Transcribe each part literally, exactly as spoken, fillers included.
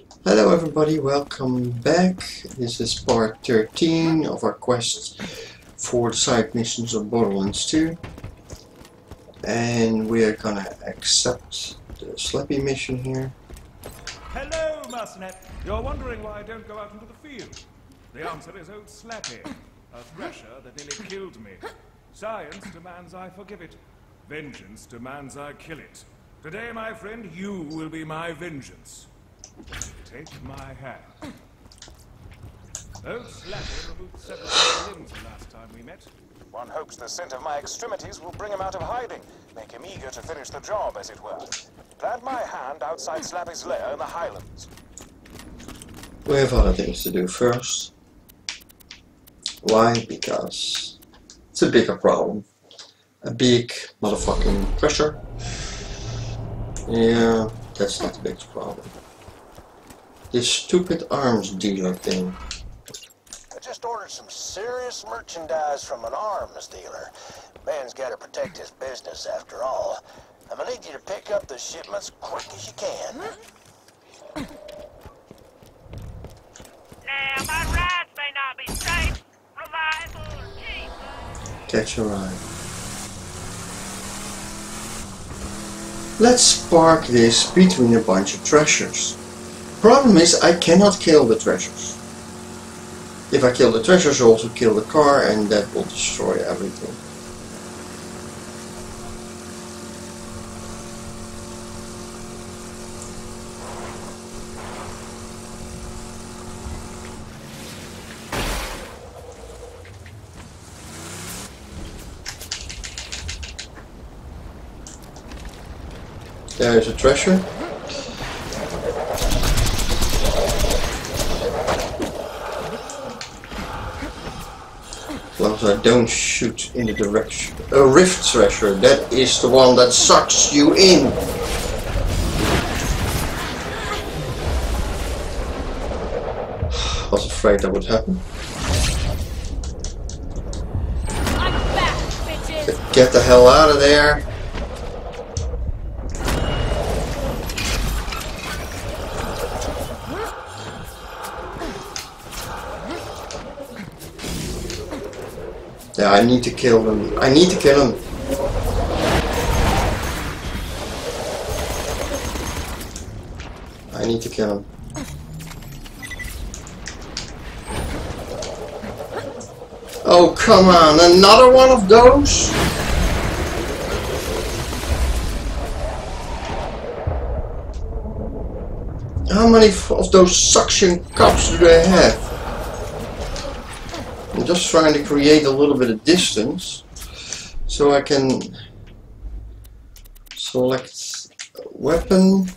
Hello everybody, welcome back. This is part thirteen of our quest for the side missions of Borderlands two. And we are gonna accept the Slappy mission here. Hello, Mercenary. You're wondering why I don't go out into the field. The answer is old Slappy, a thresher that nearly killed me. Science demands I forgive it. Vengeance demands I kill it. Today, my friend, you will be my vengeance. Take my hand. Old Slappy removed several of the limbs the last time we met. One hopes the scent of my extremities will bring him out of hiding, make him eager to finish the job, as it were. Plant my hand outside Slappy's lair in the Highlands. We have other things to do first. Why? Because it's a bigger problem. A big motherfucking pressure. Yeah, that's not the biggest problem. This stupid arms dealer thing. I just ordered some serious merchandise from an arms dealer. Man's got to protect his business after all. I'm gonna need you to pick up the shipments quick as you can. Now, my rides may not be safe, reliable, or cheap, but... Catch a ride. Let's park this between a bunch of treasures. Problem is, I cannot kill the treasures. If I kill the treasures, I also kill the car, and that will destroy everything. There is a treasure. As long as I don't shoot in the direction. A rift treasure, that is the one that sucks you in. I was afraid that would happen. I'm back, bitches! Get the hell out of there. Yeah, I need to kill them. I need to kill him. I need to kill him. Oh, come on. Another one of those? How many of those suction cups do they have? I'm just trying to create a little bit of distance so I can select a weapon.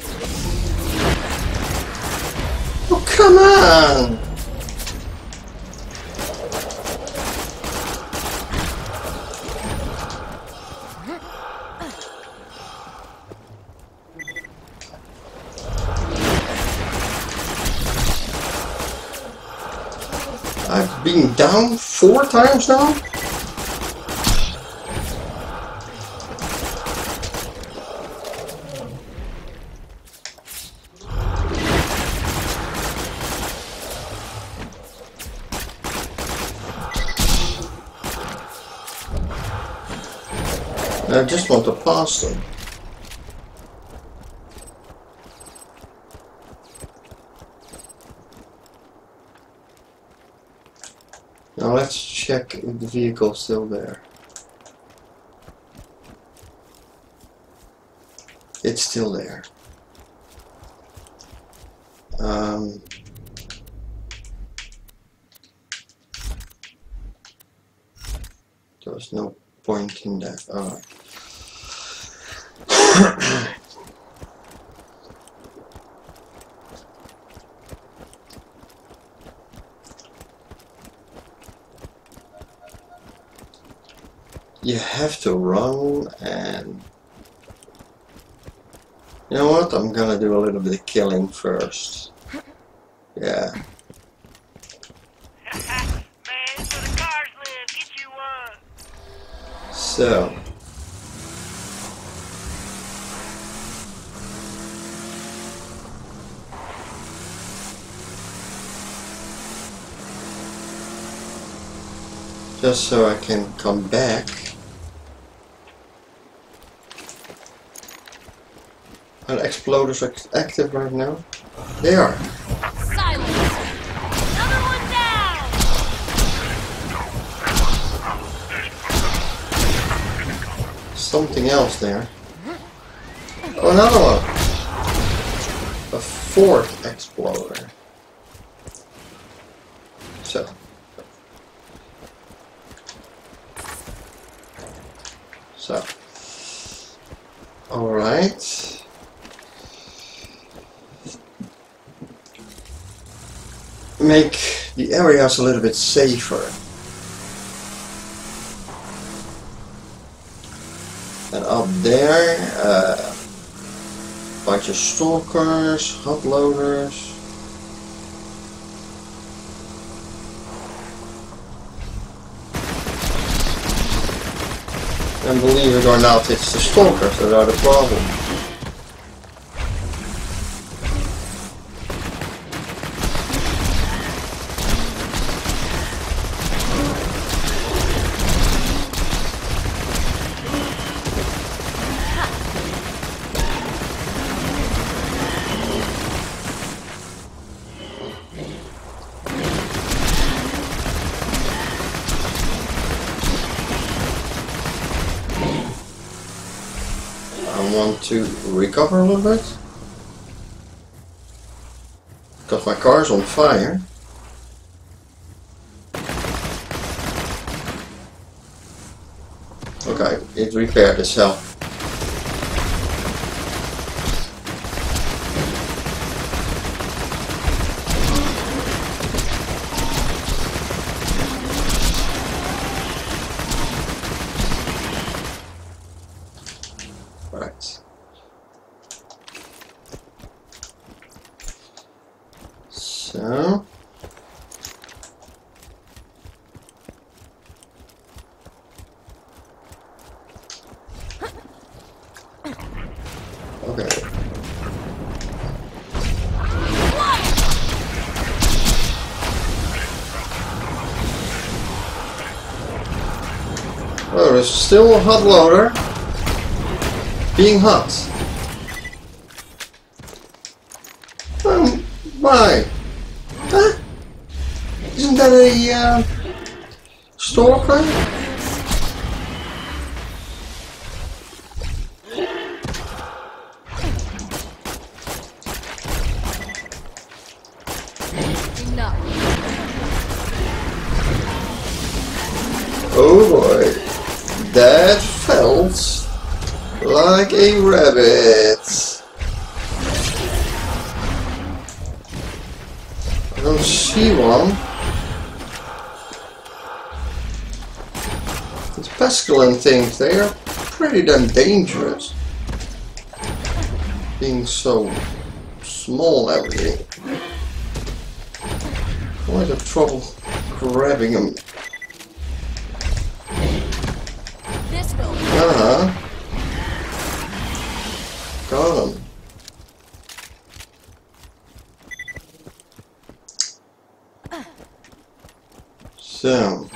Oh, come on! I've been down four times now? I just want to pass them. Now let's check if the vehicle is still there. It's still there. Um, there was no point in that. Alright. You have to run, and you know what? I'm gonna do a little bit of killing first. Yeah. Man, that's where the cars live. Get you one. So. Just so I can come back. Are exploders act active right now? They are. Silence! Another one down! Something else there. Oh, another one. A fourth exploder. So. So. Alright. Make the areas a little bit safer. And up there, uh, bunch of stalkers, hot loaders. And believe it or not, it's the stalkers that are the problem. Want to recover a little bit because my car is on fire. Okay, it repaired itself. Right. So. Okay. Oh, there's still a hot loader. Being hot. Um, why? Huh? Isn't that a uh, stalker? Enough. Oh boy, that felt like a rabbit. I don't see one. These pestilent things, they are pretty damn dangerous. Being so small and everything. I always have trouble grabbing them. This will. Uh-huh. Got him. So.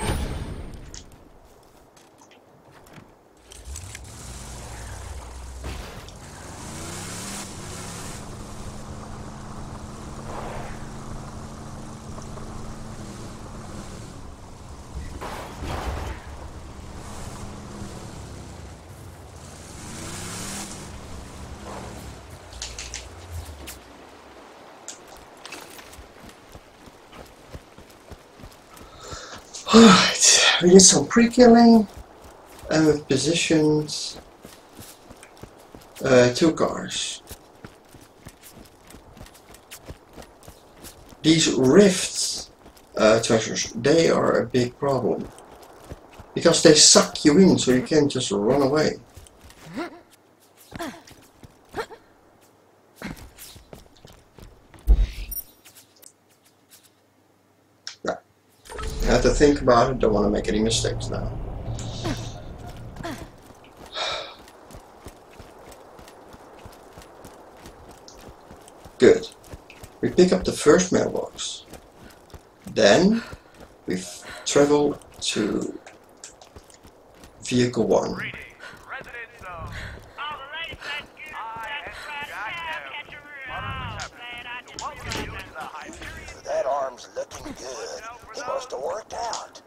Alright, we did some pre-killing and we've positioned uh, two cars. These rift uh, treasures, they are a big problem because they suck you in so you can't just run away. I have to think about it, don't want to make any mistakes now. Good. We pick up the first mailbox. Then we travel to vehicle one. Residents of... All the ladies, that's good. That's right. Catch a real... Oh, man, I just realized that. That arm's looking good. He must have worked out.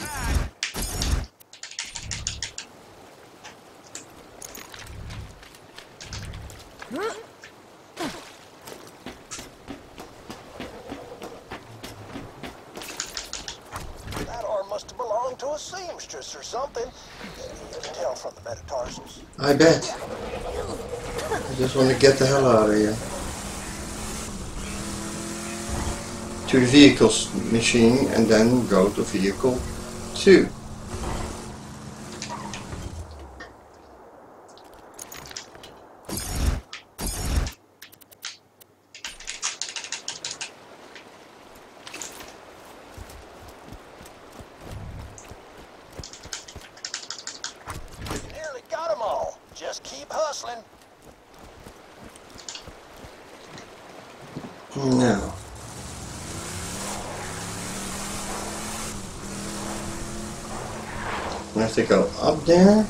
That arm must have belonged to a seamstress or something. You can tell from the metatarsals. I bet. I just want to get the hell out of here. To the vehicles machine and then go to vehicle two. Nearly got them all. Just keep hustling. Now. I have to go up there.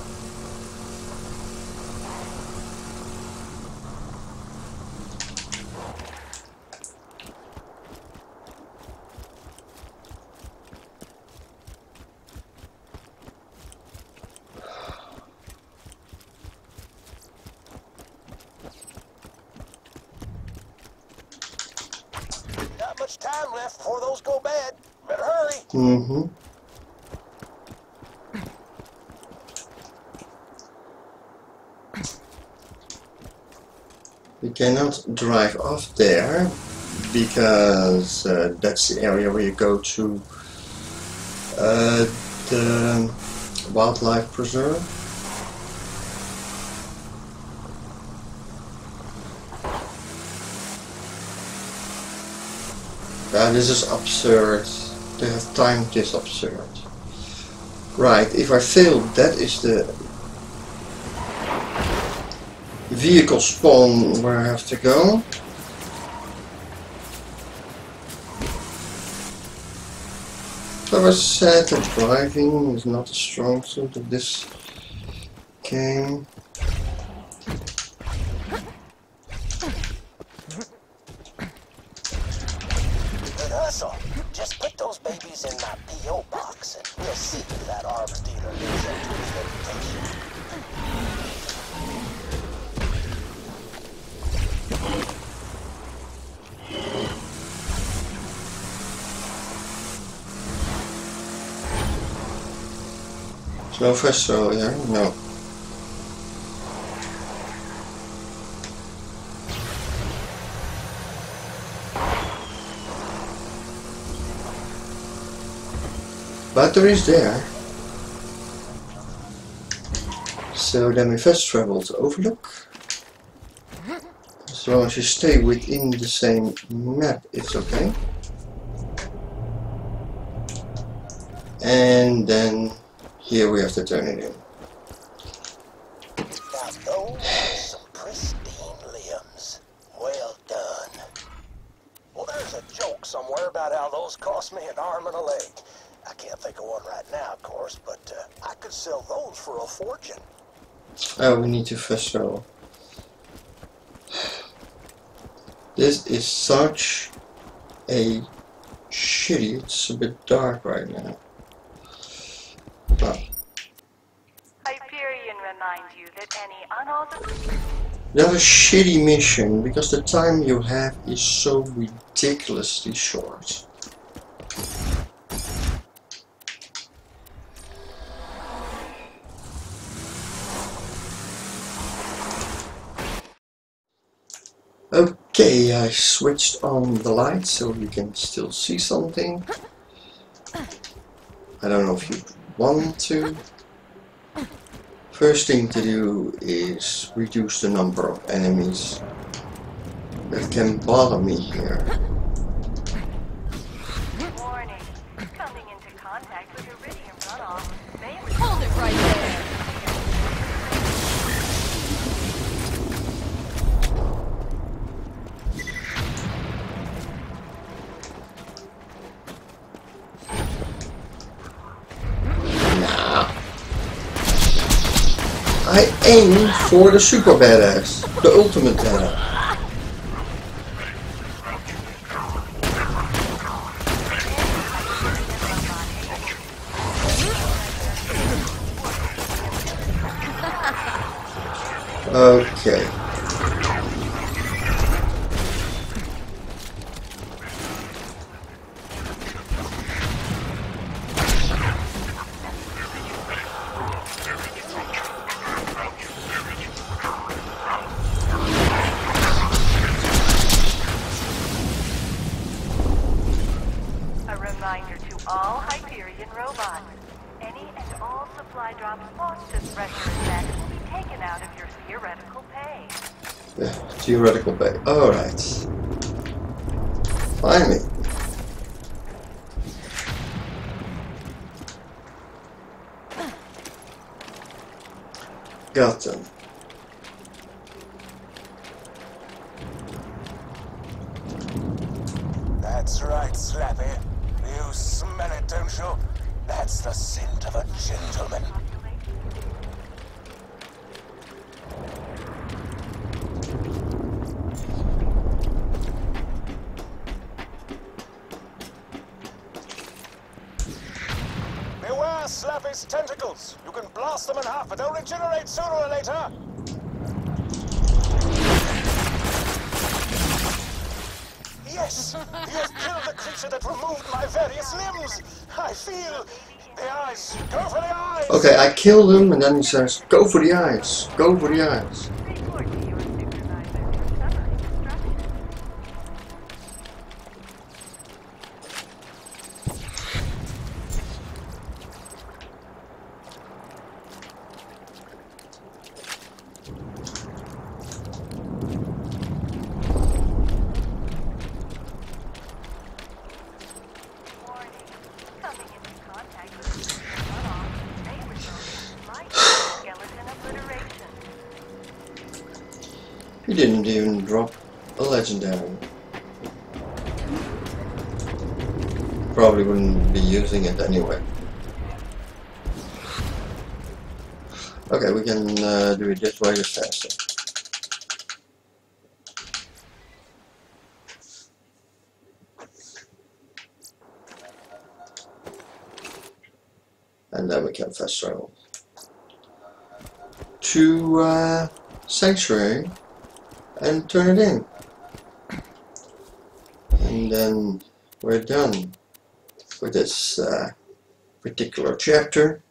Not much time left before those go bad. Better hurry. Mm-hmm. We cannot drive off there because uh, that's the area where you go to uh, the wildlife preserve. Yeah, this is absurd. They have timed this absurd. Right, if I fail, that is the vehicle spawn where I have to go. So I said that driving is not a strong suit of this game. Good hustle. Just put those babies in my P O box and we'll see if that arms dealer lives up to his reputation. No vessel here? No. Batteries there. So then we fast travel to Overlook. As long as you stay within the same map, it's okay. And then here we have to turn it in. Now those are some pristine limbs. Well done. Well, there's a joke somewhere about how those cost me an arm and a leg. I can't think of one right now, of course, but uh, I could sell those for a fortune. Oh, we need to fast travel. This is such a shitty. It's a bit dark right now. Oh. Hyperion remind you that any unauthorized... That's a shitty mission because the time you have is so ridiculously short. Okay, I switched on the light so you can still see something. I don't know if you want to. First thing to do is reduce the number of enemies that can bother me here. Warning. Coming into contact with iridium runoff may... Hold it right there. aim for the super badass, the ultimate badass. Okay. A reminder to all Hyperion robots. Any and all supply drops lost to Thresher attacks will be taken out of your theoretical pay. Yeah, theoretical pay. Alright. Finally. Got them. That's right, Slappy. You smell it, don't you? That's the scent of a gentleman. Beware Slappy's tentacles. You can blast them in half, but they'll regenerate sooner or later. Yes! You have killed the creature that removed my various limbs! I feel the eyes! Go for the eyes! Okay, I killed him and then he says, go for the eyes! Go for the eyes! Report to your supervisor for summary instructions. Warning. Coming into contact with a runoff may result in slight skeleton obliteration. He didn't even drop a legendary. Probably wouldn't be using it anyway. Okay, we can uh, do it this way, it's faster. And then we can fast travel to uh, Sanctuary and turn it in. And then we're done with this uh, particular chapter.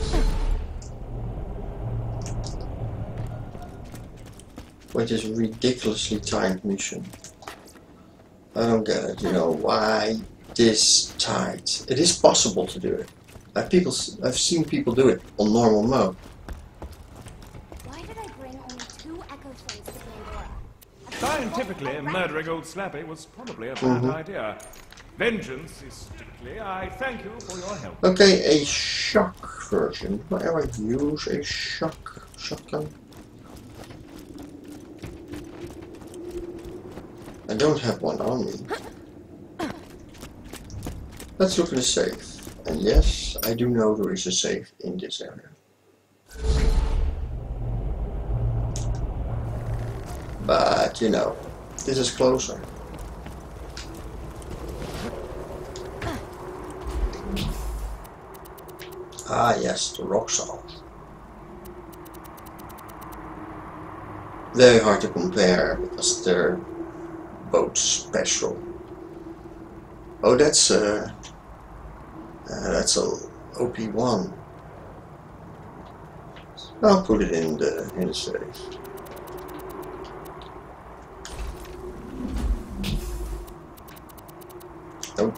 With this ridiculously timed mission. I don't get it, you know, why this tight? It is possible to do it. I've, people, I've seen people do it on normal mode. Why did I bring only two echo twins to Pandora? Scientifically, murdering old Slappy was probably a bad Mm-hmm. idea. Vengeance is strictly. I thank you for your help. Okay, a shock version. Do I ever use a shock shotgun? I don't have one on me. Let's look at the safe. And yes, I do know there is a safe in this area. But, you know, this is closer. Ah yes, the rock salt. Very hard to compare because they're both special. Oh, that's a... Uh, that's a O P one. I'll put it in the in the safe. Nope.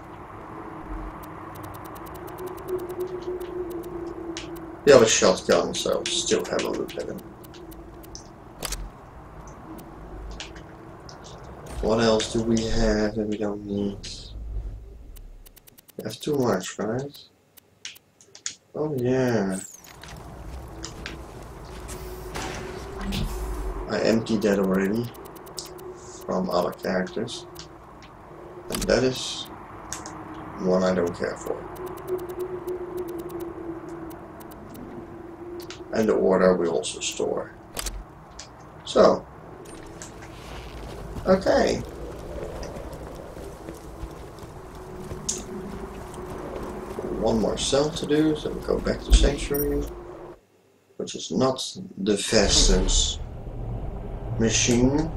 The other shotgun, so still have a look at them. What else do we have that we don't need? That's too much, right? Oh yeah. I emptied that already from other characters. And that is one I don't care for. and the order we also store. So, okay. One more cell to do, so we go back to Sanctuary, which is not the fastest machine.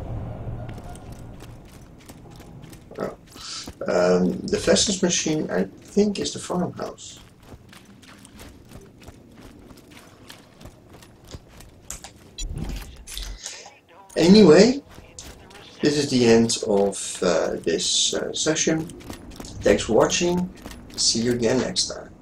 Oh. Um, the fastest machine, I think, is the farmhouse. Anyway, this is the end of uh, this uh, session. Thanks for watching. See you again next time.